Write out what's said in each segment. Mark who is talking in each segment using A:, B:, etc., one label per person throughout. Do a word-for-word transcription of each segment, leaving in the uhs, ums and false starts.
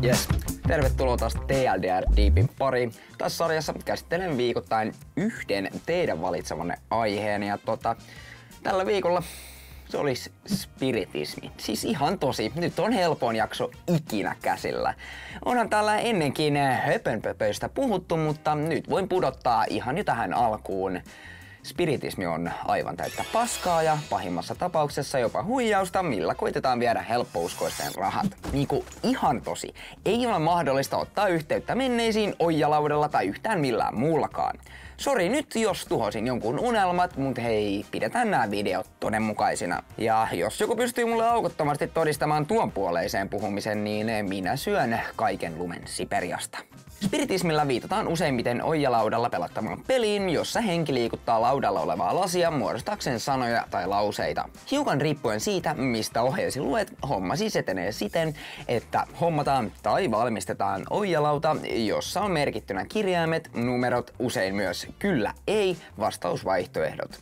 A: Jes, tervetuloa taas T L D R Deepin pariin. Tässä sarjassa käsittelen viikoittain yhden teidän valitsemanne aiheen ja tota, tällä viikolla se olisi spiritismi. Siis ihan tosi, nyt on helpoin jakso ikinä käsillä. Onhan täällä ennenkin höpönpöpöistä puhuttu, mutta nyt voin pudottaa ihan jo tähän alkuun. Spiritismi on aivan täyttä paskaa ja pahimmassa tapauksessa jopa huijausta, millä koitetaan viedä helppouskoisten rahat. Niinku ihan tosi. Ei ole mahdollista ottaa yhteyttä menneisiin oijalaudalla tai yhtään millään muullakaan. Sori nyt jos tuhosin jonkun unelmat, mut hei, pidetään nämä videot todenmukaisina. Ja jos joku pystyy mulle aukottomasti todistamaan tuon puoleiseen puhumisen, niin minä syön kaiken lumen Siperiasta. Spiritismillä viitataan useimmiten oijalaudalla pelattamaan peliin, jossa henki liikuttaa laudalla olevaa lasia muodostaakseen sanoja tai lauseita. Hiukan riippuen siitä, mistä ohjeesi luet, homma siis etenee siten, että hommataan tai valmistetaan oijalauta, jossa on merkittynä kirjaimet, numerot, usein myös kyllä, ei, vastausvaihtoehdot.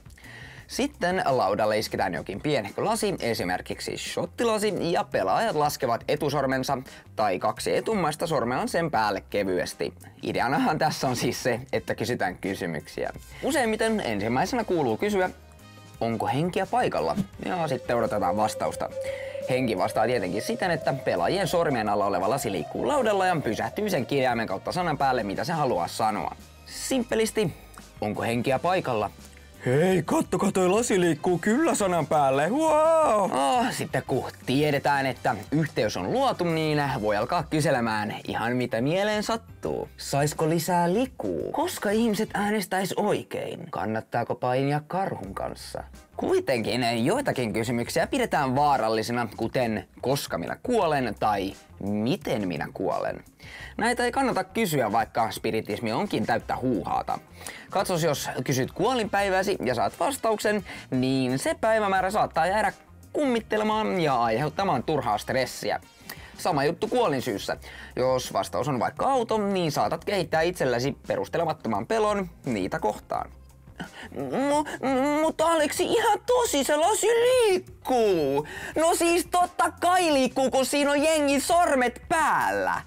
A: Sitten laudalle isketään jokin pienehkö lasi, esimerkiksi shottilasi, ja pelaajat laskevat etusormensa tai kaksi etummaista sormeaan sen päälle kevyesti. Ideanahan tässä on siis se, että kysytään kysymyksiä. Useimmiten ensimmäisenä kuuluu kysyä, onko henkiä paikalla? Ja sitten odotetaan vastausta. Henki vastaa tietenkin siten, että pelaajien sormien alla oleva lasi liikkuu laudalla ja pysähtyy sen kirjaimen kautta sanan päälle, mitä se haluaa sanoa. Simppelisti, onko henkiä paikalla? Hei, kattokaa, toi lasi liikkuu kyllä sanan päälle, wow! Oh, sitten kun tiedetään, että yhteys on luotu, niin voi alkaa kyselemään ihan mitä mieleen sattuu. Saisko lisää likuu? Koska ihmiset äänestäis oikein? Kannattaako painia karhun kanssa? Kuitenkin joitakin kysymyksiä pidetään vaarallisina, kuten koska minä kuolen tai miten minä kuolen. Näitä ei kannata kysyä, vaikka spiritismi onkin täyttä huuhaata. Katsos, jos kysyt kuolinpäiväsi ja saat vastauksen, niin se päivämäärä saattaa jäädä kummittelemaan ja aiheuttamaan turhaa stressiä. Sama juttu kuolinsyyssä. Jos vastaus on vaikka auto, niin saatat kehittää itsellesi perustelemattoman pelon niitä kohtaan. M- mutta Aleksi, ihan tosi se lasi liikkuu. No siis totta kai liikkuu, kun siinä on jengin sormet päällä.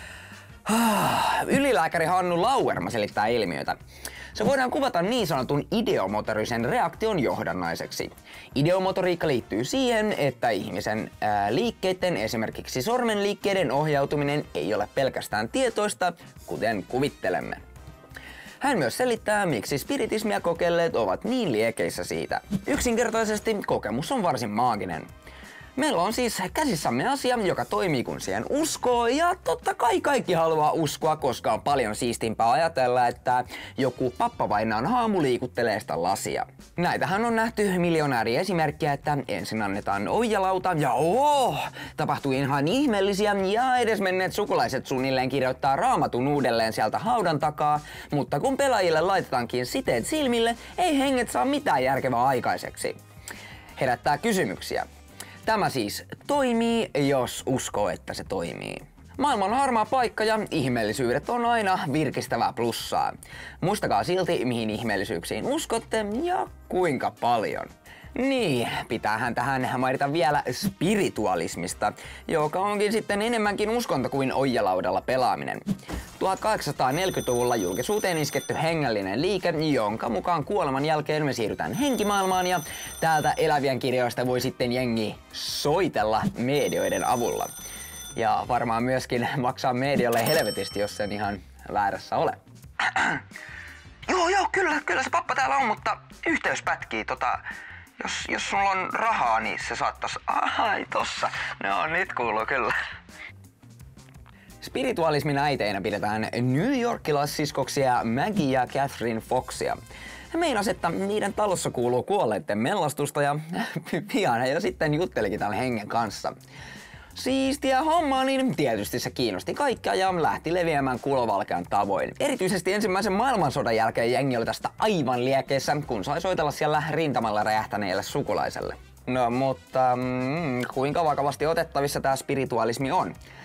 A: Ylilääkäri Hannu Lauerma selittää ilmiötä. Se voidaan kuvata niin sanotun ideomotorisen reaktion johdannaiseksi. Ideomotoriikka liittyy siihen, että ihmisen ää, liikkeiden, esimerkiksi sormenliikkeiden ohjautuminen ei ole pelkästään tietoista, kuten kuvittelemme. Hän myös selittää, miksi spiritismia kokeilleet ovat niin liekeissä siitä. Yksinkertaisesti kokemus on varsin maaginen. Meillä on siis käsissämme asia, joka toimii kun siihen uskoo, ja totta kai kaikki haluaa uskoa, koska on paljon siistimpää ajatella, että joku pappavainaan haamu liikuttelee sitä lasia. Näitähän on nähty miljonääri esimerkkiä, että ensin annetaan oijalauta ja oh, tapahtuu ihan ihmeellisiä ja edesmenneet sukulaiset suunnilleen kirjoittaa raamatun uudelleen sieltä haudan takaa, mutta kun pelaajille laitetaankin siteet silmille, ei henget saa mitään järkevää aikaiseksi. Herättää kysymyksiä. Tämä siis toimii, jos uskoo, että se toimii. Maailma on harmaa paikka ja ihmeellisyydet on aina virkistävää plussaa. Muistakaa silti, mihin ihmeellisyyksiin uskotte ja kuinka paljon. Niin, pitäähän tähän mainita vielä spiritualismista, joka onkin sitten enemmänkin uskonto kuin oijalaudalla pelaaminen. tuhatkahdeksansataaneljäkymmentäluvulla julkisuuteen isketty hengellinen liike, jonka mukaan kuoleman jälkeen me siirrytään henkimaailmaan ja täältä elävien kirjoista voi sitten jengi soitella medioiden avulla. Ja varmaan myöskin maksaa mediolle helvetisti, jos sen ihan väärässä ole. joo, joo, kyllä, kyllä se pappa täällä on, mutta yhteys pätkii tota... Jos, jos sulla on rahaa, niin se saattais... Ai, tossa. No, nyt kuuluu kyllä. Spiritualismin äiteinä pidetään newyorkilassiskoksia Maggie ja Catherine Foxia. He meinas, että niiden talossa kuuluu kuolleiden mellastusta ja pian he jo sitten juttelikin tämän hengen kanssa. Siistiä hommaa, niin tietysti se kiinnosti kaikkia ja lähti leviämään kulovalkean tavoin. Erityisesti ensimmäisen maailmansodan jälkeen jengi oli tästä aivan liekeissä, kun sai soitella siellä rintamalla räjähtäneelle sukulaiselle. No mutta mm, kuinka vakavasti otettavissa tää spiritualismi on?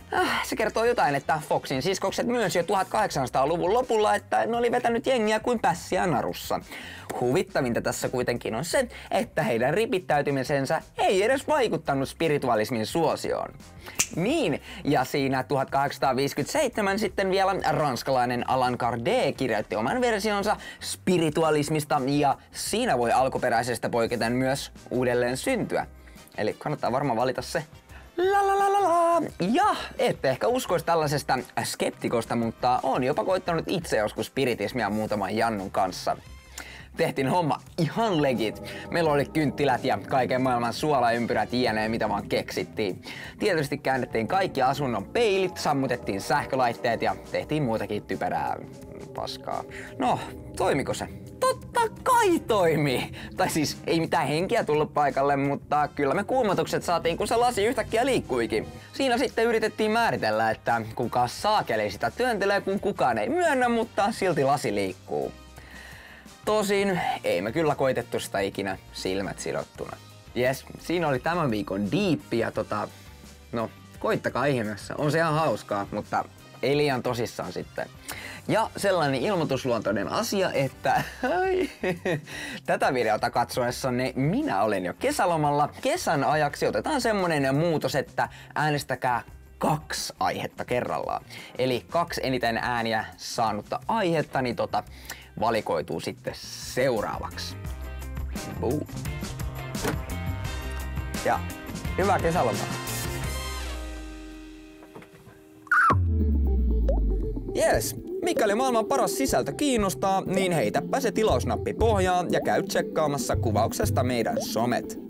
A: Äh, se kertoo jotain, että Foxin siskokset myönsi jo tuhatkahdeksansataaluvun lopulla, että ne oli vetänyt jengiä kuin pässiä narussa. Huvittavinta tässä kuitenkin on se, että heidän ripittäytymisensä ei edes vaikuttanut spiritualismin suosioon. Niin, ja siinä tuhatkahdeksansataaviisikymmentäseitsemän sitten vielä ranskalainen Alain Kardec kirjoitti oman versionsa spiritualismista, ja siinä voi alkuperäisestä poiketen myös uudelleen syntyä. Eli kannattaa varmaan valita se. La la la la la. Ja ette ehkä uskoisi tällaisesta skeptikosta, mutta on jopa koittanut itse joskus spiritismia muutaman Jannun kanssa. Tehtiin homma ihan legit. Meillä oli kynttilät ja kaiken maailman suolaympyrät jne, mitä vaan keksittiin. Tietysti käännettiin kaikki asunnon peilit, sammutettiin sähkölaitteet ja tehtiin muutakin typerää paskaa. No, toimiko se? Totta kai toimi! Tai siis ei mitään henkiä tullut paikalle, mutta kyllä me kuumotukset saatiin, kun se lasi yhtäkkiä liikkuikin. Siinä sitten yritettiin määritellä, että kuka saakeli sitä työntelee, kun kukaan ei myönnä, mutta silti lasi liikkuu. Tosin ei me kyllä koitettu sitä ikinä silmät sidottuna. Jes, siinä oli tämän viikon diippi ja tota, no koittakaa ihmeessä, on se ihan hauskaa, mutta ei liian tosissaan sitten. Ja sellainen ilmoitusluontoinen asia, että tätä videota katsoessanne minä olen jo kesälomalla. Kesän ajaksi otetaan semmonen muutos, että äänestäkää kaksi aihetta kerrallaan. Eli kaksi eniten ääniä saanutta aihetta, niin tota, valikoituu sitten seuraavaksi. Buu. Ja hyvää kesälomaa! Jes, mikäli maailman paras sisältö kiinnostaa, niin heitäpä se tilausnappi pohjaan ja käy tsekkaamassa kuvauksesta meidän somet.